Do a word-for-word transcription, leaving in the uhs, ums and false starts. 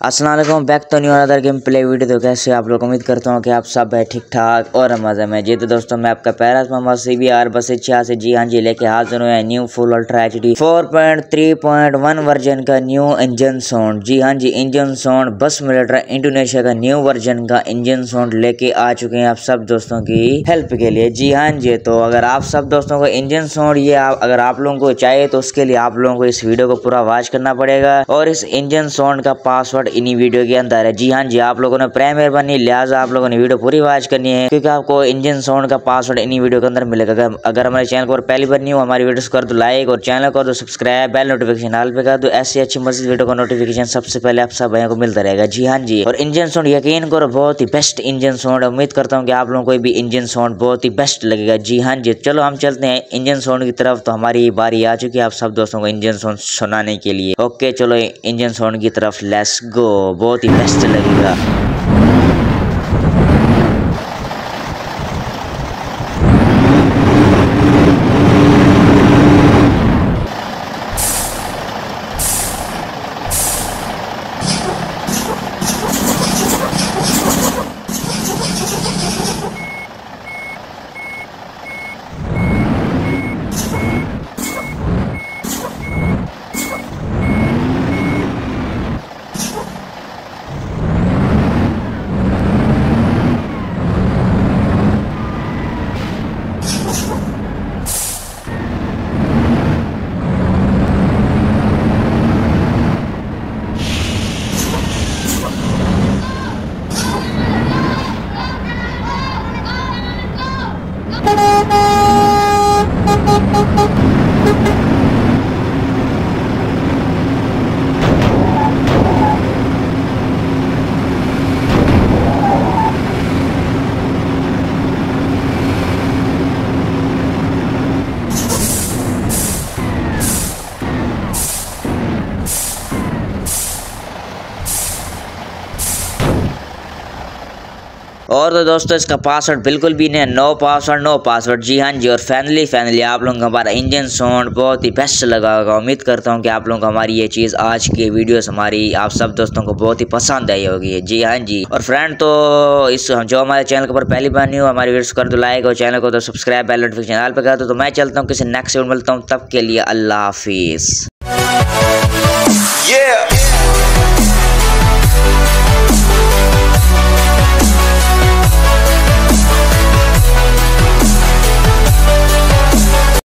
अस्सलाम वालेकुम, back to new another game play video. तो कैसे आप लोग, उम्मीद करता हूँ कि आप सब है ठीक ठाक और मज़े में। जी तो दोस्तों, मैं आपका Paras Mohammad C B R बस इच्छा से जी हाँ जी लेके हाजिर हुए हैं new full ultra H D four point three point one version का न्यू इंजन साउंड। जी हाँ जी, इंजन साउंड बस मिलिट्रा इंडोनेशिया का न्यू वर्जन का इंजन साउंड लेके आ चुके हैं आप सब दोस्तों की हेल्प के लिए। जी हाँ जी, तो अगर आप सब दोस्तों को इंजन साउंड ये आप, अगर आप लोगों को चाहिए तो उसके लिए आप लोगों को इस वीडियो को पूरा वॉच करना पड़ेगा और इस इंजन साउंड का पासवर्ड इन्हीं वीडियो के अंदर है। जी हाँ जी, आप लोगों ने प्राइम मेहरबानी लिहाजा आप लोगों ने वीडियो पूरी वॉच करनी है क्योंकि आपको इंजन साउंड का पासवर्ड इन्हीं वीडियो के अंदर मिलेगा। अगर, अगर हमारे चैनल पर पहली बार नहीं हो, हमारी वीडियोस कर दो लाइक और चैनल कर दो सब्सक्राइब, बेल नोटिफिकेशन ऑल पे कर दो। ऐसी अच्छी मजीद वीडियो का नोटिफिकेशन सबसे पहले आप सब भाइयों को मिलता रहेगा। जी हाँ जी, और इंजन साउंड यकीन करो बहुत ही बेस्ट इंजन साउंड है। उम्मीद करता हूँ कि आप लोगों को भी इंजन साउंड बहुत ही बेस्ट लगेगा। जी हाँ जी, चलो हम चलते हैं इंजन साउंड की तरफ। तो हमारी बारी आ चुकी है आप सब दोस्तों को इंजन साउंड सुनाने के लिए। ओके चलो इंजन साउंड की तरफ लेट्स गो, बहुत ही बेस्ट लगेगा। और तो दोस्तों इसका पासवर्ड बिल्कुल भी नहीं, नो पासवर्ड नो पासवर्ड। जी हाँ जी, और फैमिली फैमिली आप लोगों को हमारा इंजन साउंड बहुत ही बेस्ट लगा होगा। उम्मीद करता हूँ कि आप लोगों को हमारी ये चीज़ आज की वीडियोस हमारी आप सब दोस्तों को बहुत ही पसंद आई होगी। जी हाँ जी, और फ्रेंड तो इस जो हमारे चैनल के ऊपर पहली बार नहीं हो, हमारी वीडियोस कर दो लाइक और चैनल को तो सब्सक्राइब, बेल नोटिफिकेशन ऑल पे कर दो। तो मैं चलता हूँ किसी नेक्स्ट वीडियो मिलता हूँ, तब के लिए अल्लाह हाफिज़।